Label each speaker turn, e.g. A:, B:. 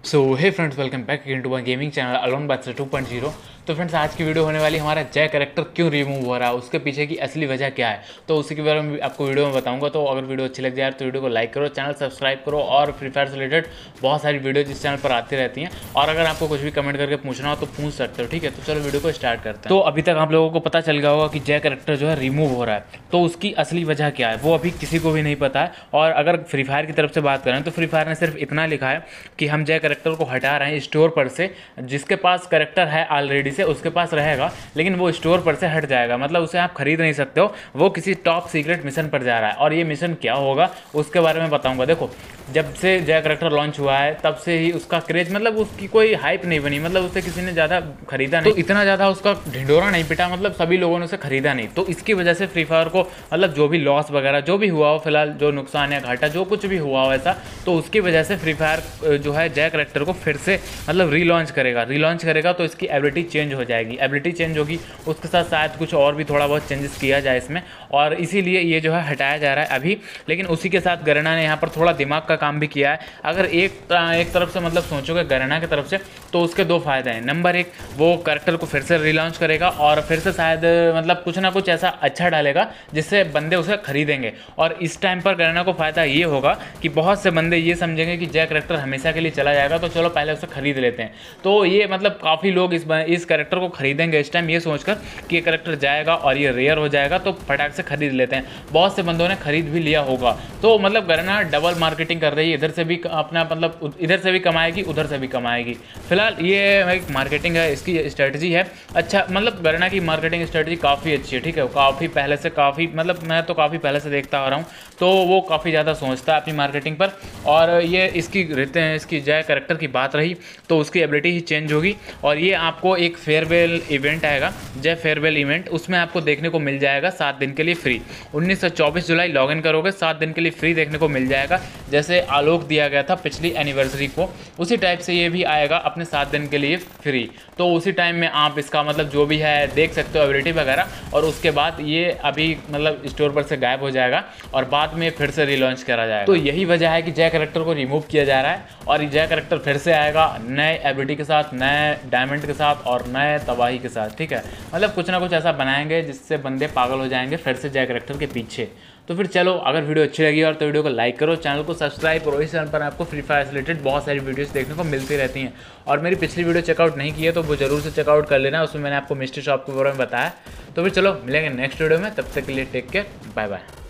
A: So hey friends, welcome back again to my gaming channel alone Badshah 2.0। तो friends, आज की video होने वाली हमारा जय कैरेक्टर क्यों रिमूव हो रहा है, उसके पीछे की असली वजह क्या है, तो उसी के बारे में आपको वीडियो में बताऊंगा। तो अगर वीडियो अच्छी लग जाए तो वीडियो को लाइक करो, चैनल सब्सक्राइब करो, और फ्री फायर से रिलेटेड बहुत सारी वीडियो जिस चैनल पर आती रहती हैं। और अगर आपको कुछ भी कमेंट करके पूछना हो तो पूछ सकते हो, ठीक है। तो चलो वीडियो को स्टार्ट करते हैं। तो अभी तक आप लोगों को पता चल गया होगा कि जय कैरेक्टर जो है रिमूव हो रहा है, तो उसकी असली वजह क्या है वो अभी किसी को भी नहीं पता है। और अगर फ्री फायर की तरफ से बात करें तो फ्री फायर ने सिर्फ इतना लिखा है कि हम जय कैरेक्टर को हटा रहे हैं स्टोर पर से। जिसके पास कैरेक्टर है ऑलरेडी से उसके पास रहेगा, लेकिन वो स्टोर पर से हट जाएगा, मतलब उसे आप खरीद नहीं सकते हो। वो किसी टॉप सीक्रेट मिशन पर जा रहा है, और ये मिशन क्या होगा उसके बारे में बताऊंगा। देखो, जब से जय कैरेक्टर लॉन्च हुआ है तब से ही उसका क्रेज, मतलब उसकी कोई हाइप नहीं बनी, मतलब उसे किसी ने ज़्यादा खरीदा नहीं, तो इतना ज़्यादा उसका ढिंडोरा नहीं पिटा, मतलब सभी लोगों ने उसे खरीदा नहीं। तो इसकी वजह से फ्री फायर को मतलब जो भी लॉस वगैरह जो भी हुआ हो, फिलहाल जो नुकसान या घाटा जो कुछ भी हुआ हो ऐसा, तो उसकी वजह से फ्री फायर जो है जय कैरेक्टर को फिर से मतलब रीलॉन्च करेगा। तो इसकी एबिलिटी चेंज हो जाएगी, एबिलिटी चेंज होगी, उसके साथ शायद कुछ और भी थोड़ा बहुत चेंजेस किया जाए इसमें, और इसीलिए ये जो है हटाया जा रहा है अभी। लेकिन उसी के साथ गरीना ने यहाँ पर थोड़ा दिमाग का काम भी किया है। अगर एक तरफ से मतलब सोचोगे गरीना की तरफ से, तो उसके दो फायदे हैं। नंबर एक, वो कैरेक्टर को फिर से रीलॉन्च करेगा और फिर से शायद मतलब कुछ ना कुछ ऐसा अच्छा डालेगा जिससे बंदे उसे खरीदेंगे। और इस टाइम पर गरीना को फ़ायदा ये होगा कि बहुत से बंदे ये समझेंगे कि जय कैरेक्टर हमेशा के लिए चला जाएगा, तो चलो पहले उसे खरीद लेते हैं। तो ये मतलब काफ़ी लोग इस कैरेक्टर को खरीदेंगे इस टाइम, ये सोचकर कि ये कैरेक्टर जाएगा और ये रेयर हो जाएगा, तो फटाक से खरीद लेते हैं। बहुत से बंदों ने खरीद भी लिया होगा। तो मतलब गरीना डबल मार्केटिंग कर रही है, इधर से भी अपना मतलब इधर से भी कमाएगी, उधर से भी कमाएगी। फिलहाल ये एक मार्केटिंग है, इसकी स्ट्रेटजी है। अच्छा, मतलब गरीना की मार्केटिंग स्ट्रेटजी काफ़ी अच्छी है, ठीक है। काफ़ी पहले से काफ़ी मतलब मैं तो काफ़ी पहले से देखता आ रहा हूँ, तो वो काफ़ी ज़्यादा सोचता है अपनी मार्केटिंग पर। और ये इसकी जय कैरेक्टर की बात रही तो उसकी एबिलिटी ही चेंज होगी। और ये आपको एक फेयरवेल इवेंट आएगा, जय फेयरवेल इवेंट, उसमें आपको देखने को मिल जाएगा 7 दिन के लिए फ्री। 19 से 24 जुलाई लॉगिन करोगे, 7 दिन के लिए फ्री देखने को मिल जाएगा। जैसे आलोक दिया गया था पिछली एनिवर्सरी को, उसी टाइप से ये भी आएगा अपने 7 दिन के लिए फ्री। तो उसी टाइम में आप इसका मतलब जो भी है देख सकते हो एबिलिटी वगैरह, और उसके बाद ये अभी मतलब स्टोर पर से गायब हो जाएगा और बाद में फिर से रीलॉन्च करा जाएगा। तो यही वजह है कि जय कैरेक्टर को रिमूव किया जा रहा है, और ये जय कैरेक्टर फिर से आएगा नए एबिलिटी के साथ, नए डायमंड के साथ और नए तबाही के साथ, ठीक है। मतलब कुछ ना कुछ ऐसा बनाएंगे जिससे बंदे पागल हो जाएंगे फिर से जय कैरेक्टर के पीछे। तो फिर चलो, अगर वीडियो अच्छी लगी और तो वीडियो को लाइक करो, चैनल को सब्सक्राइब करो। इस चैनल पर आपको फ्री फायर से रिलेटेड बहुत सारी वीडियोस देखने को मिलती रहती हैं। और मेरी पिछली वीडियो चेकआउट नहीं की है तो वो जरूर से चेकआउट कर लेना, उसमें मैंने आपको मिस्ट्री शॉप के बारे में बताया। तो फिर चलो मिलेंगे नेक्स्ट वीडियो में, तब तक के लिए टेक केयर, बाय बाय।